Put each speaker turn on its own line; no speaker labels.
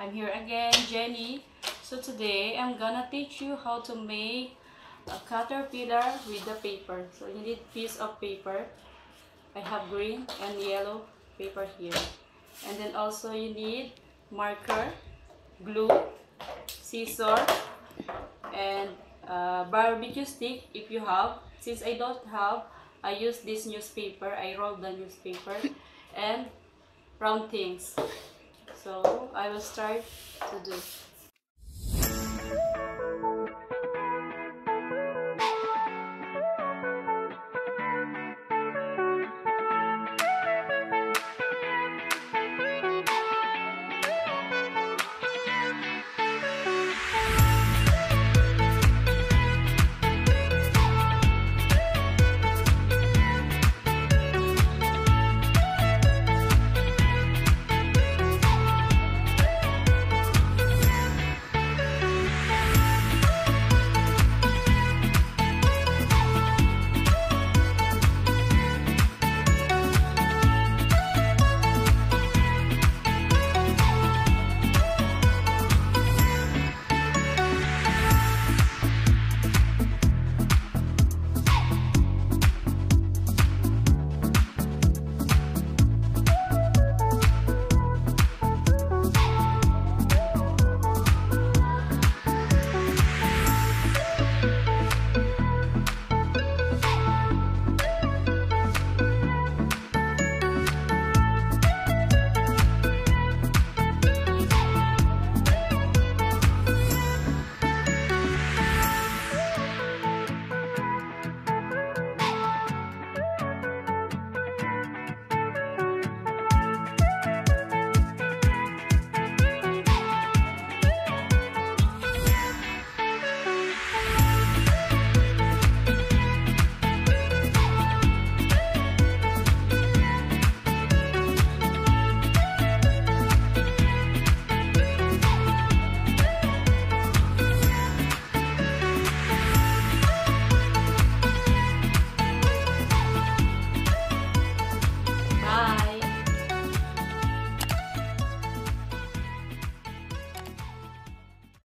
I'm here again, Jenny. So today I'm gonna teach you how to make a caterpillar with the paper. So you need piece of paper. I have green and yellow paper here. And then also you need marker, glue, scissor, and barbecue stick if you have. Since I don't have, I use this newspaper. I roll the newspaper and round things. So I will start to do.